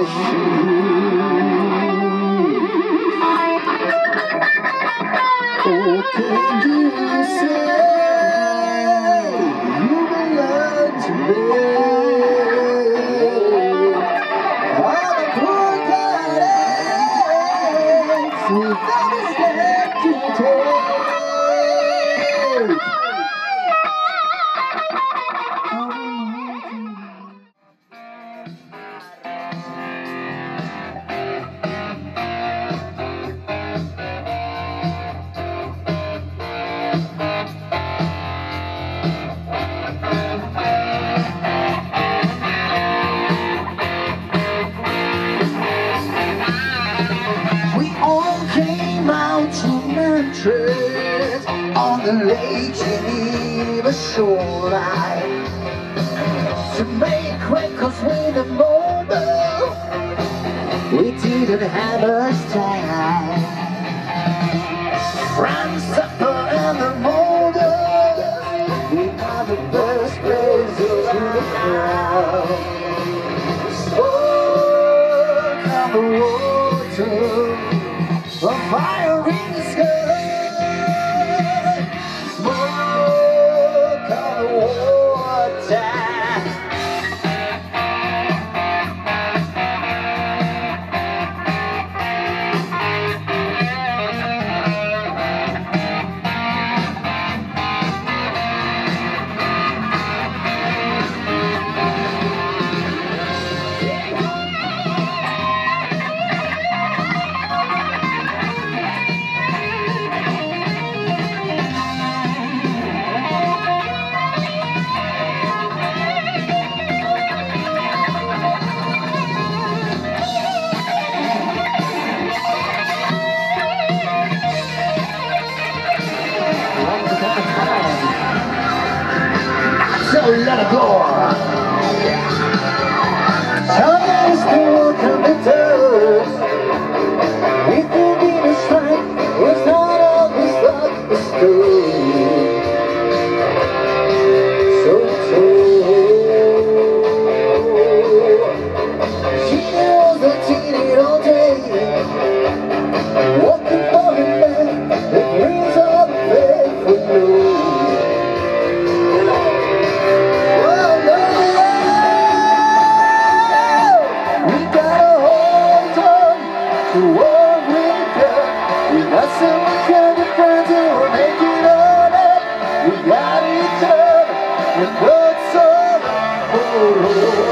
On the Lake Geneva shoreline to make records with a mobile we didn't have much time. France, Supper and the Molders, we are the best places to the crowd. Smoke on the water, a fire in the sky. So let it go. Time is still coming down. If you need a strike, it's not always like the story. So she knows that she did all day, walking for a man that brings all the faith for you. We got each other, and God's all